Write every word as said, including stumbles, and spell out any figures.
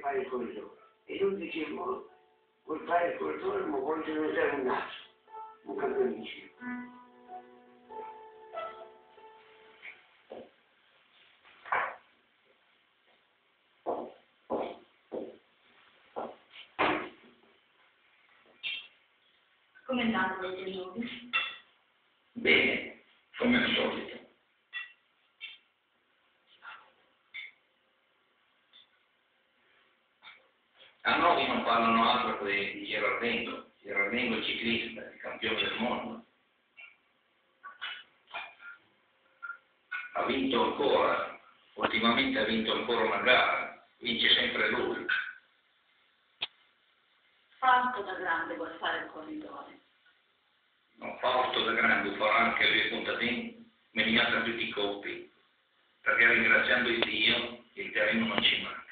fare il corridore. E io dicevo, vuoi fare il corridore, ma vuoi diventare un naso, un campioncino. Come è andato questo giorno? Bene, come al solito. A Novi non parlano altro che di Girardengo, Girardengo il ciclista, il campione del mondo. Ha vinto ancora, ultimamente ha vinto ancora una gara, vince sempre lui. Quanto da grande vuol fare il corridore? Non fa otto da grande, farà anche le puntatine, me ne alza tutti i colpi, perché ringraziando il Dio il terreno non ci manca.